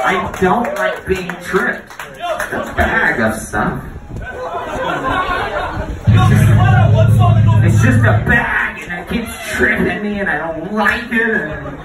I don't like being tripped. The bag of stuff. It's just a bag and it keeps tripping me and I don't like it.